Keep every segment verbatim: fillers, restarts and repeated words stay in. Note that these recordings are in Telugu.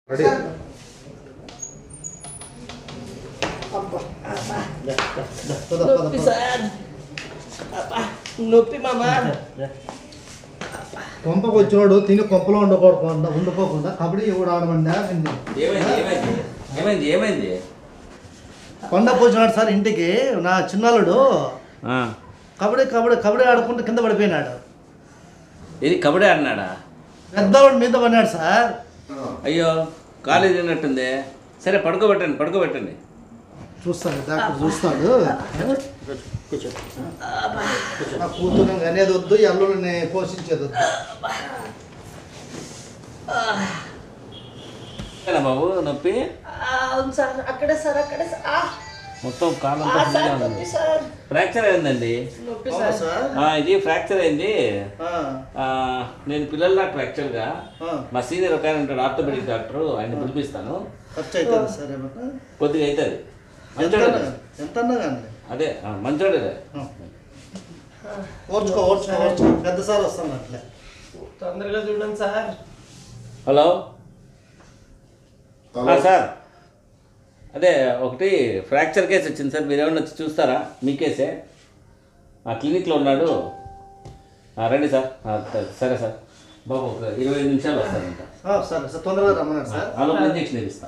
రెడీ నొప్పి సార్ నొప్పి మామా కొంపకు వచ్చినోడు తిని కొంపలో ఉండకూడకుండా ఉండిపోకుండా కబడ్డీ ఎవడు ఆడమండి ఏమైంది ఏమైంది కొండకు వచ్చినాడు సార్ ఇంటికి నా చిన్నాలుడు కబడ్డీ కబడ్డీ కబడ్డీ ఆడుకుంటూ కింద పడిపోయినాడు. ఇది కబడ్డీ ఆడినాడా? పెద్దవాడు మీద పడినాడు సార్. అయ్యో కాలేజీ ఉన్నట్టుంది. సరే పడుకోబెట్టండి పడుకోబెట్టండి చూస్తాను డాక్టర్ చూస్తాడు. నా కూతురు అనేది వద్దు, అల్లుని పోషించేది వద్దు. బాబు నొప్పి అవును సార్ అక్కడే సార్ అక్కడే మొత్తం కాలంతా ఫ్రాక్చర్ అయిందండి. ఇది ఫ్రాక్చర్ అయింది. నేను పిల్లల డాక్టర్ యాక్చువల్గా మా సీనియర్ ఒక ఆయన ఉంటాడు ఆర్థోపెడిక్ డాక్టర్, ఆయన పిలిపిస్తాను. ఖర్చు అవుతుంది సార్ ఏమన్నా కొద్దిగా అవుతుంది. ఎంత అన్నా కానీ అదే మంచోడే. ఓర్చుకో ఓర్చుకో ఓర్చుకో పెద్ద సార్ వస్తాను అట్లే తొందరగా చూడండి సార్. హలో సార్, అదే ఒకటి ఫ్రాక్చర్ కేసు వచ్చింది సార్, మీరు ఏమన్నా వచ్చి చూస్తారా? మీ కేసే ఆ క్లినిక్లో ఉన్నాడు. రండి సార్. సరే సార్ బాబు ఒక ఇరవై ఐదు నిమిషాలు వస్తారంట. సరే సార్ తొందరగా రమ్మన్నాడు సార్. అలా ఇంజక్షన్ వేపిస్తా.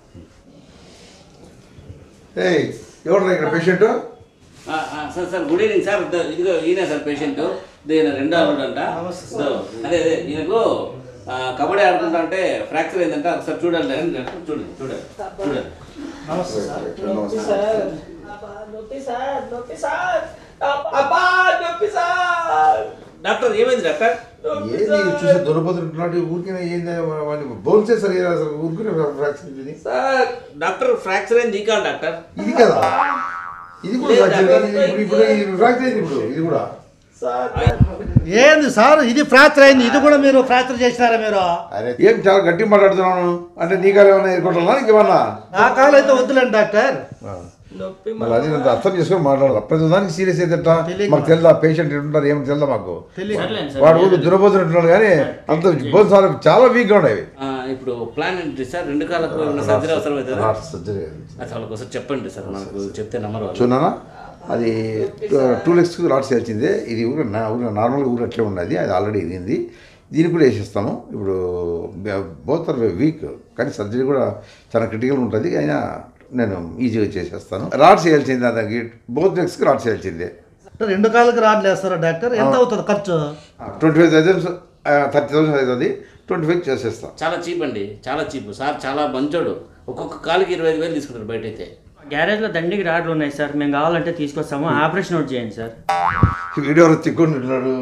ఎవరు ఇక్కడ patient? Sir sir good evening sir. ఇదిగో ఈయన సార్ పేషెంట్, ఈయన రెండో అల్లుడు అంట. అదే అదే ఈయనకు కబడ్డీ ఆడుకుంటా అంటే ఫ్రాక్చర్ అయిందంట. ఒకసారి చూడండి చూడండి చూడండి చూడండి. నమస్తే సార్. నొప్పి సార్ నొప్పి సార్ నొప్పి సార్ అబ్బా నొప్పి సార్. డాక్టర్ ఏమైంది డాక్టర్? ఏంది చూసే దొరపతున్నట్టు ఊరికే ఏంది బౌల్ చేస్తారు అసలు ఊరికే ఫ్రాక్చర్ ఇది సార్. డాక్టర్ ఫ్రాక్చర్ అయింది కాదు డాక్టర్, ఇది కదా, ఇది కూడా ఇప్పుడు ఇప్పుడు ఫ్రాక్చర్ అయింది. ఇప్పుడు ఇది కూడా ఏంది సార్ ఇది ఫ్రాక్చర్ అయింది, ఇది కూడా మీరు ఫ్రాక్చర్ చేసినారా మీరు? అరే ఏం చాలా గట్టిగా మాట్లాడుతున్నాను అంటే నీ కాలు ఏమన్నా ఎదుర్కొంటున్నా ఇంకేమన్నా? నా కాలు అయితే వద్దులేండి డాక్టర్. మళ్ళీ అది అంత అర్థం చేసుకొని మాట్లాడాలి. ప్రతి దానికి సీరియస్ అయితే మాకు తెలుదా? పేషెంట్ ఉంటారు ఏమి తెలుదా మాకు? వాడు ఊరు దురబోతులు ఉంటున్నాడు కానీ అంత బోధ చాలా వీక్గా ఉండేవి. ఇప్పుడు ప్లాన్ ఏంటి సార్? రెండు కాళ్ళకు సర్జరీ అవసరం అవుతుంది. సర్జరీ అసలు ఒకసారి చెప్పండి సార్, నాకు చెప్తే నమ్మరు. చూన్నానా అది టూ లెగ్స్కి రాడ్స్ వేసింది. ఇది ఊరు ఊరు నార్మల్గా ఊరు అట్లే ఉన్నది, అది ఆల్రెడీ ఇదింది. దీనికి కూడా వేసిస్తాము. ఇప్పుడు బోత్ ఆర్ వీక్ కానీ సర్జరీ కూడా చాలా క్రిటికల్ ఉంటుంది. అయినా నేను ఈజీగా చేసేస్తాను. రాడ్స్ వేయాల్సింది, దానికి బోత్ లెగ్స్కి రాడ్స్ వేయాల్సిందే. రెండు కాళ్ళకి రాడ్లు వేస్తారా డాక్టర్? ఎంత అవుతుంది ఖర్చు? Twenty five thousand thirty thousand అవుతుంది. ట్వంటీ ఫైవ్ చేసేస్తాం. చాలా చీప్ అండి, చాలా చీప్ సార్. చాలా మంచోడు. ఒక్కొక్క కాలుకి ఇరవై ఐదు వేలు తీసుకుంటారు బయట అయితే. గ్యారేజ్లో దండికి రాడ్లు ఉన్నాయి సార్, మేము కావాలంటే తీసుకొస్తాము. ఆపరేషన్ ఒకటి చేయండి సార్. వీడియో తిక్కుంటున్నాడు.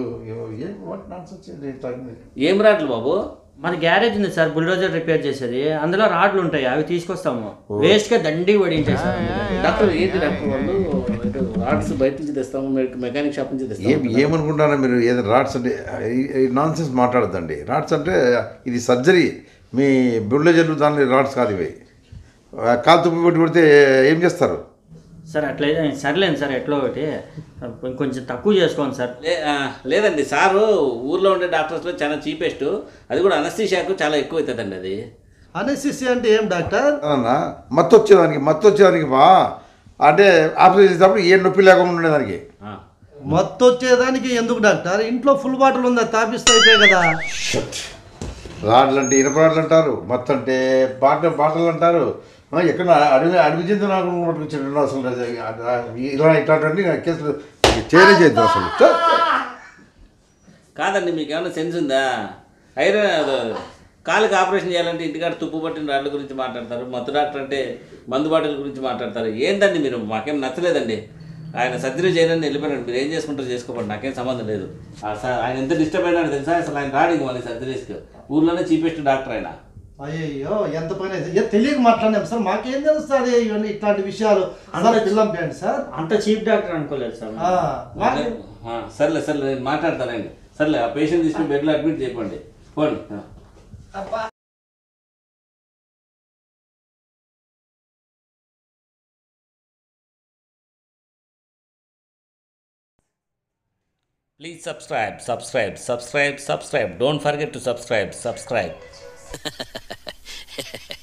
ఏం రాడ్లు బాబు? మన గ్యారేజ్ ఉంది సార్, బుల్డోజర్ రిపేర్ చేసేది, అందులో రాడ్లు ఉంటాయి, అవి తీసుకొస్తాము. వేస్ట్గా దండికి పడించాయి డాక్టర్. ఏంటి డాక్టర్ వాళ్ళు రాడ్స్ బయట నుంచి తెస్తాము, మెకానిక్ షాప్ నుంచి తెస్తాము. ఏం ఏమనుకుంటారా మీరు? ఏదో రాడ్స్ అంటే నాన్ సెన్స్ మాట్లాడద్దండి. రాడ్స్ అంటే ఇది సర్జరీ, మీ బుల్డోజర్లు దాని రాడ్స్ కాదు ఇవి. కాలు తుప్పి పెట్టి పెడితే ఏం చేస్తారు సార్? అట్లయితే సర్లేండి సార్, ఎట్లా ఒకటి కొంచెం తక్కువ చేసుకోండి సార్. లేదండి సారు, ఊర్లో ఉండే డాక్టర్స్లో చాలా చీపెస్ట్. అది కూడా అనస్థీషియాకు చాలా ఎక్కువ అవుతుందండి. అది అనస్థీషియా అంటే ఏం డాక్టర్? అన్న మత్తు వచ్చేదానికి మత్తు వచ్చేదానికి బా అంటే ఆపరేషన్ చేసేటప్పుడు ఏ నొప్పి లేకుండా ఉండేదానికి. మత్తు వచ్చేదానికి ఎందుకు డాక్టర్? ఇంట్లో ఫుల్ బాటిల్ ఉందా, తాపిస్తే అయిపోయి కదా. రాడ్లు అంటే ఇనప రాడ్లు అంటారు, మత్తు అంటే బాట బాటలు అంటారు. ఎక్కడ అడవి అడవి చెంది నాకు పట్టుకొచ్చాడు అసలు. ఇలా ఇట్లాంటి కేసులు చేయలే చేద్దాం అసలు. కాదండి, మీకు ఏమైనా సెన్స్ ఉందా? ఐరన్ కాలుకి ఆపరేషన్ చేయాలంటే ఇంటికాడ తుప్పు పట్టిన రాళ్ళ గురించి మాట్లాడతారు, మత్తు డాక్టర్ అంటే మందు బాటల గురించి మాట్లాడతారు. ఏంటండి మీరు? మాకేం నచ్చలేదండి. ఆయన సర్జరీ చేయడానికి వెళ్ళిపోయాడు. మీరు ఏం చేసుకుంటారు చేసుకోకండి, నాకేం సంబంధం లేదు. ఆయన ఎంత డిస్టర్బ్ అయినాడు తెలుసా? అసలు ఆయన రాడింగ్ మళ్ళీ సర్జరీస్కి. ఊర్లోనే చీపెస్ట్ డాక్టర్ ఆయన. అయ్యో ఎంత పని తెలియక మాట్లాడినాం సార్, మాకేం తెలుస్తుంది ఇవన్నీ ఇట్లాంటి విషయాలు. అందరూ పిల్లంపేయండి సార్. అంత చీప్ డాక్టర్ అనుకోలేదు సార్. సర్లే సర్లే నేను మాట్లాడతానండి. సర్లే ఆ పేషెంట్ తీసుకుని బెడ్లో అడ్మిట్ చేయకండి. పోండి. Please subscribe, subscribe, subscribe, subscribe. Don't forget to subscribe, subscribe.